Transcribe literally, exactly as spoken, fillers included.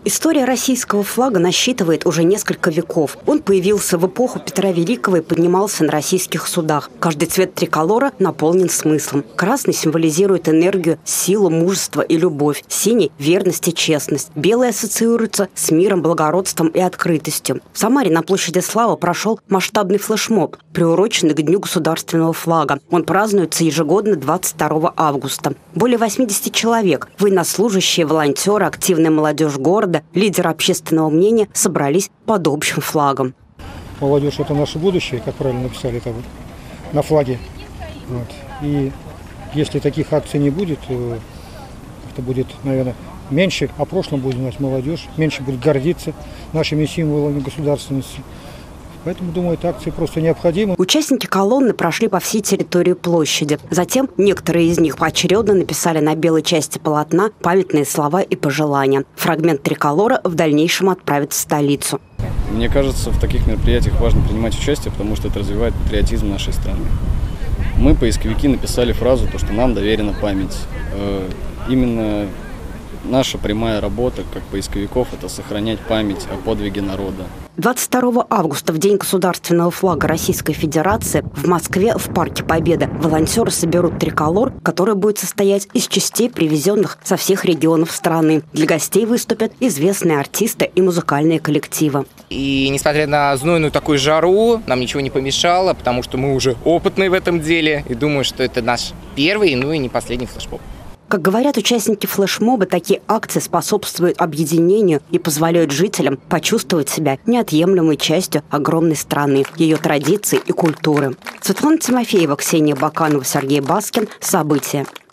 История российского флага насчитывает уже несколько веков. Он появился в эпоху Петра Великого и поднимался на российских судах. Каждый цвет триколора наполнен смыслом. Красный символизирует энергию, силу, мужество и любовь. Синий – верность и честность. Белый ассоциируется с миром, благородством и открытостью. В Самаре на площади Славы прошел масштабный флешмоб, приуроченный к Дню государственного флага. Он празднуется ежегодно двадцать второго августа. Более восьмидесяти человек, военнослужащие, волонтеры, активная молодежь города, лидеры общественного мнения собрались под общим флагом. Молодежь – это наше будущее, как правильно написали это вот на флаге. Вот. И если таких акций не будет, то это будет, наверное, меньше о прошлом будет знать молодежь, меньше будет гордиться нашими символами государственности. Поэтому, думаю, эта акция просто необходима. Участники колонны прошли по всей территории площади. Затем некоторые из них поочередно написали на белой части полотна памятные слова и пожелания. Фрагмент триколора в дальнейшем отправят в столицу. Мне кажется, в таких мероприятиях важно принимать участие, потому что это развивает патриотизм нашей страны. Мы, поисковики, написали фразу, то, что нам доверена память. Именно наша прямая работа, как поисковиков, это сохранять память о подвиге народа. двадцать второго августа, в День государственного флага Российской Федерации, в Москве в Парке Победы волонтеры соберут триколор, который будет состоять из частей, привезенных со всех регионов страны. Для гостей выступят известные артисты и музыкальные коллективы. И несмотря на знойную такую жару, нам ничего не помешало, потому что мы уже опытные в этом деле. И думаю, что это наш первый, ну и не последний флешмоб. Как говорят участники флешмоба, такие акции способствуют объединению и позволяют жителям почувствовать себя неотъемлемой частью огромной страны, ее традиций и культуры. Светлана Тимофеева, Ксения Баканова, Сергей Баскин. События.